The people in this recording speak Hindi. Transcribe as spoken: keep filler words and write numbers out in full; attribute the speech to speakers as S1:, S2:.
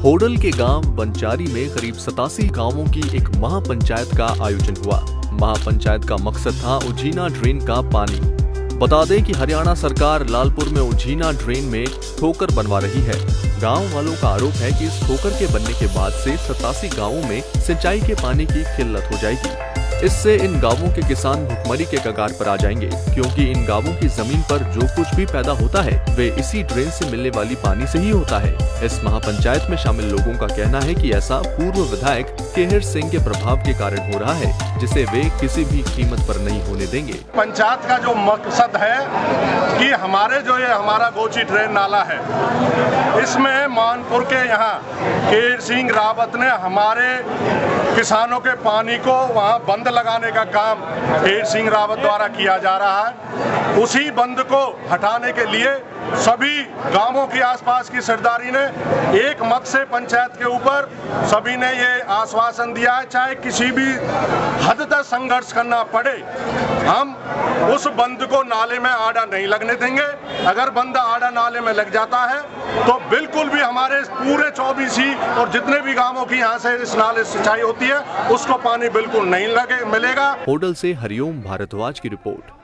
S1: होडल के गांव बंचारी में करीब सतासी गांवों की एक महापंचायत का आयोजन हुआ। महापंचायत का मकसद था उजीना ड्रेन का पानी। बता दें कि हरियाणा सरकार लालपुर में उजीना ड्रेन में ठोकर बनवा रही है। गांव वालों का आरोप है कि इस ठोकर के बनने के बाद से सतासी गांवों में सिंचाई के पानी की किल्लत हो जाएगी। इससे इन गांवों के किसान भुखमरी के कगार पर आ जाएंगे, क्योंकि इन गांवों की जमीन पर जो कुछ भी पैदा होता है वे इसी ड्रेन से मिलने वाली पानी से ही होता है। इस महापंचायत में शामिल लोगों का कहना है कि ऐसा पूर्व विधायक केहर सिंह के प्रभाव के कारण हो रहा है, जिसे वे किसी भी कीमत पर नहीं होने देंगे।
S2: पंचायत का जो मकसद है कि हमारे जो ये हमारा गोची ड्रेन नाला है, इसमें मानपुर के यहाँ केहर सिंह रावत ने हमारे किसानों के पानी को वहाँ बंद लगाने का काम केहर सिंह रावत द्वारा किया जा रहा है। उसी बंद को हटाने के लिए सभी गांवों की आसपास की सरदारी ने एक मत से पंचायत के ऊपर सभी ने ये आश्वासन दिया है, चाहे किसी भी हद तक संघर्ष करना पड़े, हम उस बंद को नाले में आड़ा नहीं लगने देंगे। अगर बंद आड़ा नाले में लग जाता है तो बिल्कुल भी हमारे पूरे चौबीस ही और जितने भी गांवों की यहाँ से इस नाले सिंचाई होती है उसको पानी बिल्कुल नहीं लगे मिलेगा।
S1: होडल से हरिओम भारद्वाज की रिपोर्ट।